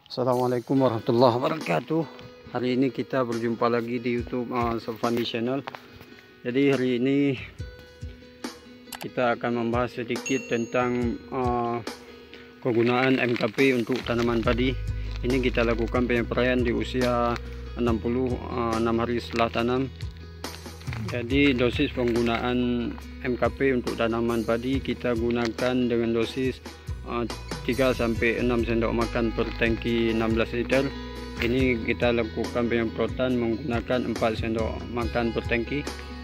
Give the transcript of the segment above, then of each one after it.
Assalamualaikum warahmatullahi wabarakatuh. Hari ini kita berjumpa lagi di YouTube Safwandi Channel. Jadi hari ini kita akan membahas sedikit tentang kegunaan MKP untuk tanaman padi. Ini kita lakukan penyampaian di usia 66 hari setelah tanam. Jadi dosis penggunaan MKP untuk tanaman padi kita gunakan dengan dosis 3-6 sendok makan per tangki 16 liter. Ini kita lakukan penyemprotan menggunakan 4 sendok makan per tangki.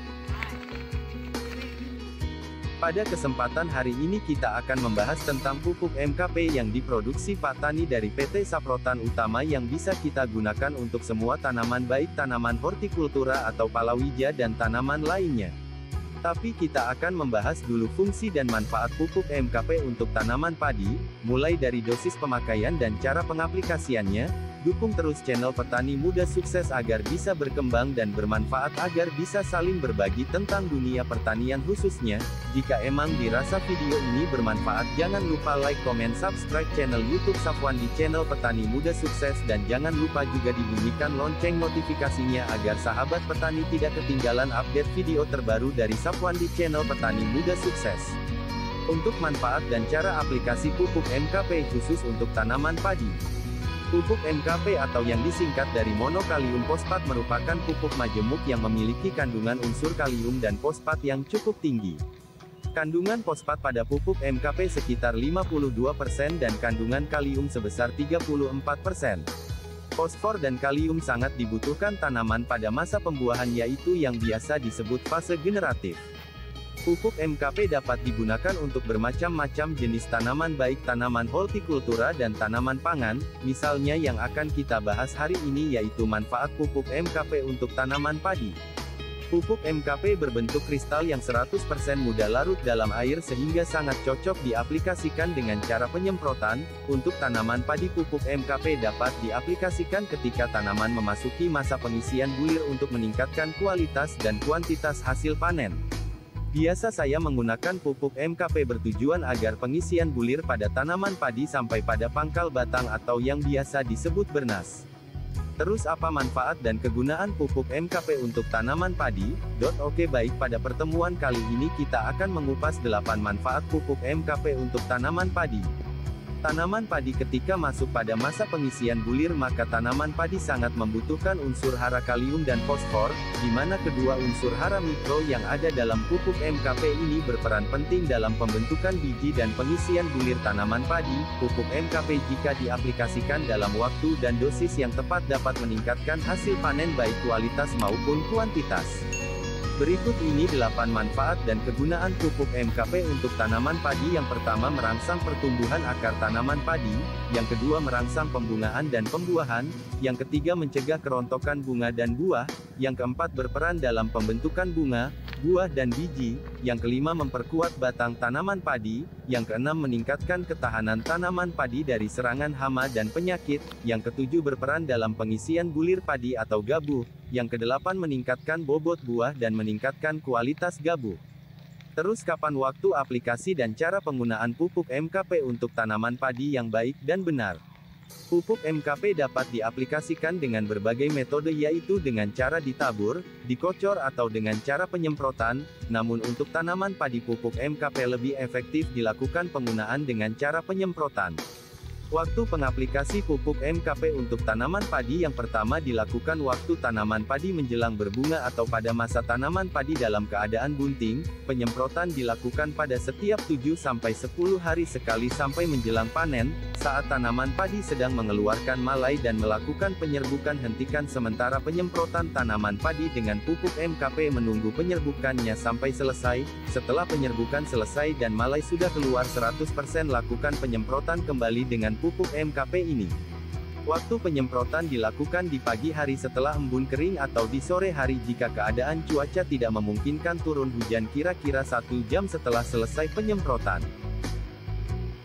Pada kesempatan hari ini kita akan membahas tentang pupuk MKP yang diproduksi Pak Tani dari PT Saprotan Utama yang bisa kita gunakan untuk semua tanaman baik tanaman hortikultura atau palawija dan tanaman lainnya. Tapi kita akan membahas dulu fungsi dan manfaat pupuk MKP untuk tanaman padi, mulai dari dosis pemakaian dan cara pengaplikasiannya. Dukung terus channel Petani Muda Sukses agar bisa berkembang dan bermanfaat agar bisa saling berbagi tentang dunia pertanian khususnya. Jika emang dirasa video ini bermanfaat jangan lupa like, comment, subscribe channel YouTube Safwandi Channel Petani Muda Sukses dan jangan lupa juga dibunyikan lonceng notifikasinya agar sahabat petani tidak ketinggalan update video terbaru dari Safwandi Channel Petani Muda Sukses. Untuk manfaat dan cara aplikasi pupuk MKP khusus untuk tanaman padi. Pupuk MKP atau yang disingkat dari monokalium fosfat merupakan pupuk majemuk yang memiliki kandungan unsur kalium dan fosfat yang cukup tinggi. Kandungan fosfat pada pupuk MKP sekitar 52% dan kandungan kalium sebesar 34%. Fosfor dan kalium sangat dibutuhkan tanaman pada masa pembuahan yaitu yang biasa disebut fase generatif. Pupuk MKP dapat digunakan untuk bermacam-macam jenis tanaman baik tanaman hortikultura dan tanaman pangan, misalnya yang akan kita bahas hari ini yaitu manfaat pupuk MKP untuk tanaman padi. Pupuk MKP berbentuk kristal yang 100% mudah larut dalam air sehingga sangat cocok diaplikasikan dengan cara penyemprotan. Untuk tanaman padi pupuk MKP dapat diaplikasikan ketika tanaman memasuki masa pengisian bulir untuk meningkatkan kualitas dan kuantitas hasil panen. Biasa saya menggunakan pupuk MKP bertujuan agar pengisian bulir pada tanaman padi sampai pada pangkal batang atau yang biasa disebut bernas. Terus apa manfaat dan kegunaan pupuk MKP untuk tanaman padi? Oke, baik, pada pertemuan kali ini kita akan mengupas 8 manfaat pupuk MKP untuk tanaman padi. Tanaman padi ketika masuk pada masa pengisian bulir maka tanaman padi sangat membutuhkan unsur hara kalium dan fosfor, di mana kedua unsur hara mikro yang ada dalam pupuk MKP ini berperan penting dalam pembentukan biji dan pengisian bulir tanaman padi. Pupuk MKP jika diaplikasikan dalam waktu dan dosis yang tepat dapat meningkatkan hasil panen baik kualitas maupun kuantitas. Berikut ini 8 manfaat dan kegunaan pupuk MKP untuk tanaman padi. Yang pertama, merangsang pertumbuhan akar tanaman padi, yang kedua merangsang pembungaan dan pembuahan, yang ketiga mencegah kerontokan bunga dan buah, yang keempat berperan dalam pembentukan bunga, buah dan biji, yang kelima memperkuat batang tanaman padi, yang keenam meningkatkan ketahanan tanaman padi dari serangan hama dan penyakit, yang ketujuh berperan dalam pengisian bulir padi atau gabuh, yang kedelapan meningkatkan bobot buah dan meningkatkan kualitas gabuh. Terus kapan waktu aplikasi dan cara penggunaan pupuk MKP untuk tanaman padi yang baik dan benar? Pupuk MKP dapat diaplikasikan dengan berbagai metode yaitu dengan cara ditabur, dikocor atau dengan cara penyemprotan, namun untuk tanaman padi pupuk MKP lebih efektif dilakukan penggunaan dengan cara penyemprotan. Waktu pengaplikasi pupuk MKP untuk tanaman padi yang pertama dilakukan waktu tanaman padi menjelang berbunga atau pada masa tanaman padi dalam keadaan bunting. Penyemprotan dilakukan pada setiap 7-10 hari sekali sampai menjelang panen. Saat tanaman padi sedang mengeluarkan malai dan melakukan penyerbukan hentikan sementara penyemprotan tanaman padi dengan pupuk MKP menunggu penyerbukannya sampai selesai. Setelah penyerbukan selesai dan malai sudah keluar 100% lakukan penyemprotan kembali dengan pupuk MKP ini. Waktu penyemprotan dilakukan di pagi hari setelah embun kering atau di sore hari jika keadaan cuaca tidak memungkinkan turun hujan kira-kira 1 jam setelah selesai penyemprotan.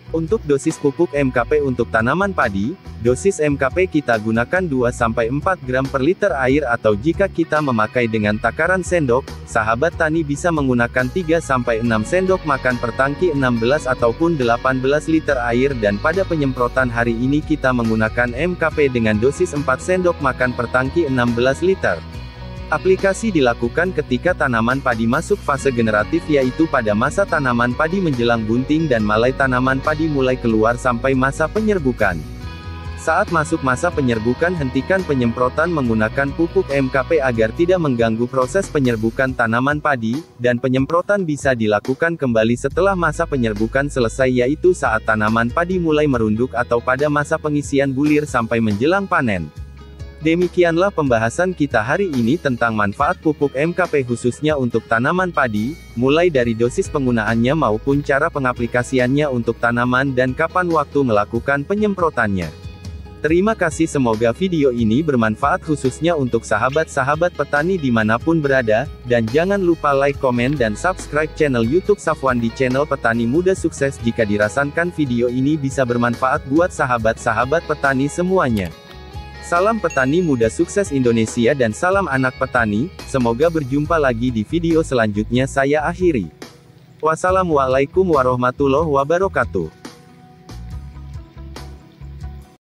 Untuk dosis pupuk MKP untuk tanaman padi, dosis MKP kita gunakan 2-4 gram per liter air atau jika kita memakai dengan takaran sendok, sahabat tani bisa menggunakan 3-6 sendok makan per tangki 16 ataupun 18 liter air dan pada penyemprotan hari ini kita menggunakan MKP dengan dosis 4 sendok makan per tangki 16 liter. Aplikasi dilakukan ketika tanaman padi masuk fase generatif yaitu pada masa tanaman padi menjelang bunting dan malai tanaman padi mulai keluar sampai masa penyerbukan. Saat masuk masa penyerbukan hentikan penyemprotan menggunakan pupuk MKP agar tidak mengganggu proses penyerbukan tanaman padi, dan penyemprotan bisa dilakukan kembali setelah masa penyerbukan selesai yaitu saat tanaman padi mulai merunduk atau pada masa pengisian bulir sampai menjelang panen. Demikianlah pembahasan kita hari ini tentang manfaat pupuk MKP khususnya untuk tanaman padi, mulai dari dosis penggunaannya maupun cara pengaplikasiannya untuk tanaman dan kapan waktu melakukan penyemprotannya. Terima kasih, semoga video ini bermanfaat khususnya untuk sahabat-sahabat petani dimanapun berada, dan jangan lupa like, komen dan subscribe channel YouTube Safwan di channel Petani Muda Sukses jika dirasakan video ini bisa bermanfaat buat sahabat-sahabat petani semuanya. Salam petani muda sukses Indonesia dan salam anak petani, semoga berjumpa lagi di video selanjutnya saya akhiri. Wassalamualaikum warahmatullahi wabarakatuh.